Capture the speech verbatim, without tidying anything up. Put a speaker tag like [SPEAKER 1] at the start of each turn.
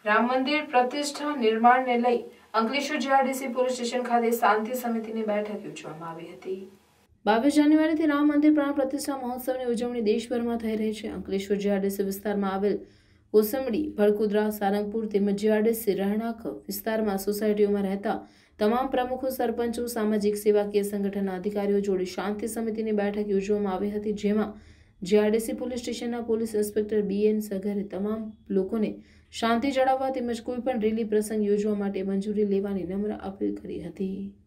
[SPEAKER 1] રામ મંદિર પ્રતિષ્ઠા નિર્માણને લઈ અંકલેશ્વર જીઆરડીસી પોલીસ સ્ટેશન ખાતે શાંતિ સમિતિની બેઠક યોજવામાં આવી હતી। બાવીસ જાન્યુઆરીથી રામ મંદિર પ્રાણ પ્રતિષ્ઠા મહોત્સવની ઉજવણી દેશભરમાં થઈ રહી છે। અંકલેશ્વર જીઆરડીસી વિસ્તારમાં આવેલ કોસંબડી, ભડકુદરા, સારંગપુર તેમજ જીઆરડીસી રહેણાંક વિસ્તારમાં સોસાયટીઓમાં રહેતા તમામ પ્રમુખો, સરપંચો, સામાજિક સેવાકીય સંગઠનના અધિકારીઓ જોડે શાંતિ સમિતિની બેઠક યોજવામાં આવી હતી, જેમાં જીઆરડીસી પોલીસ સ્ટેશનના પોલીસ ઇન્સ્પેક્ટર બી એન સગરે તમામ લોકોને શાંતિ જાળવવા તેમજ કોઈપણ રેલી પ્રસંગ યોજવા માટે મંજૂરી લેવાની નમ્ર અપીલ કરી હતી।